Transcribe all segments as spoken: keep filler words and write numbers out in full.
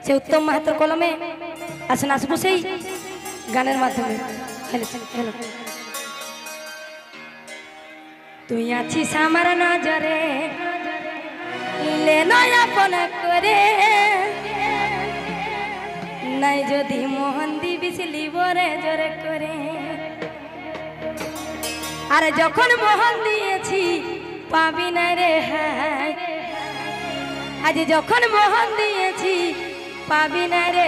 से उत्तम माहातोर कलमे আসেন আসবো সেই গানের মাধ্যমে। হ্যালো হ্যালো তুই আছিস আমার নজরে লে নয়াপন করে নাই যদি মোহন দিবিস লিবরে জোরে করে আর যখন মোহন দিয়েছি পাবি না রে হাই আজ যখন মোহন দিয়েছি পাবি না রে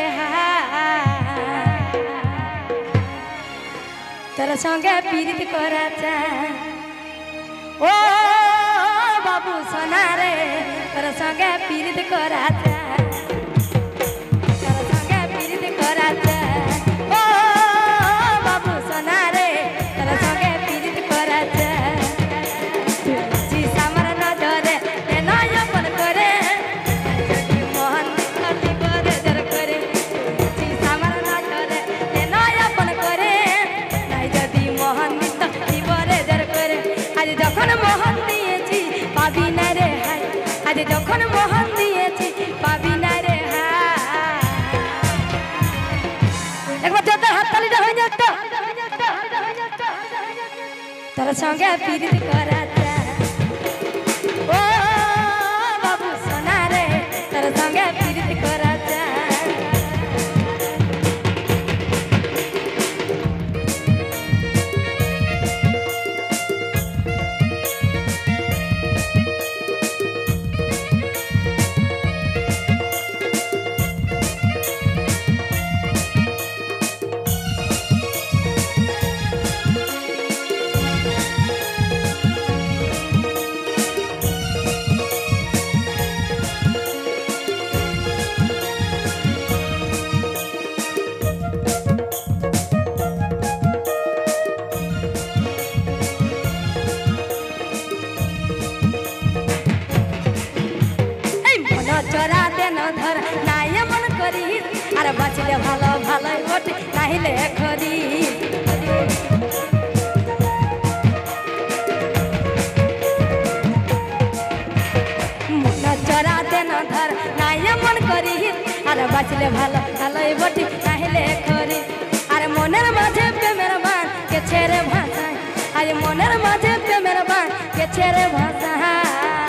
তোর সঙ্গে পীড়িত করা চায় ও বাবু সোনা রে তোর সঙ্গে পীড়িত করা চায় তোর সঙ্গে পীড়িত করা চায় ও বাবু সোনা রে তোর সঙ্গে পীড়িত করা চায় তুই আমার নজরে নয়পন করে যখন মোহন দিয়েছি পাবি না রে হাই আজ যখন মোহন দিয়েছি পাবি না রে হাই একবার জোরে হাততালিটা হয়ে যাক তো তোর সঙ্গে পীড়িত করা চায় ও বাবু সোনা রে তোর সঙ্গে পীড়িত করা চায় আর বাঁচলে ভালো ভালোই ওঠে নাহিলে খরি মন চড়াতে ন ধর নাই মন করি আর বাঁচলে ভালো ভালোই ওঠে নাহিলে খরি আর মনের মাঝে প্রেমের বান কে ছেড়ে ভাষায় আর মনের মাঝে প্রেমের বান কে ছেড়ে ভাষায়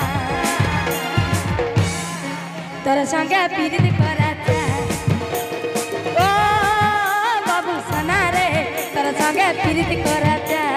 তোর সঙ্গে পীড়িত করা চায় ও বাবু সোনা রে তোর সঙ্গে পীড়িত করা চায়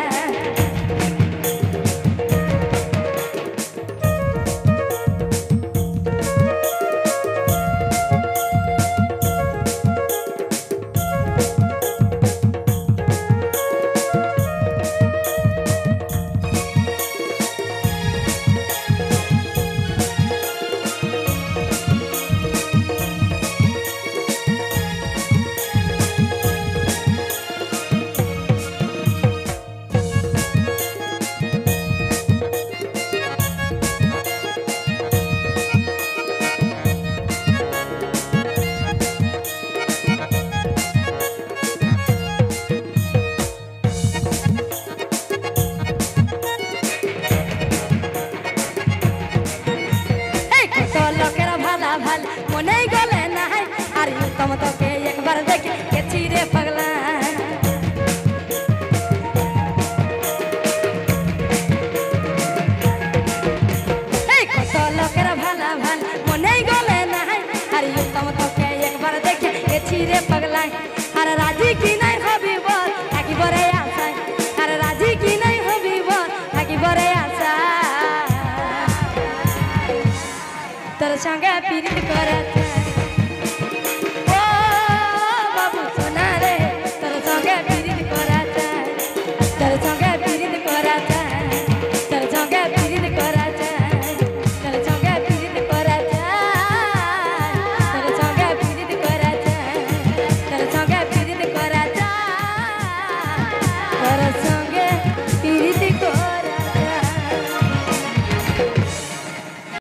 মনে গলে নাই আর উত্তম তোকে একবার দেখে গেছি রে পাগলা কত লোকের ভালা ভাল মনে গলে নাই আর উত্তম তোকে একবার দেখে গেছি রে পাগলা আর রাজি কি নাই হবি বল একেবারে আশায় আর রাজি কি নাই হবি বল একেবারে আশা তোর সঙ্গে পীড়িত করা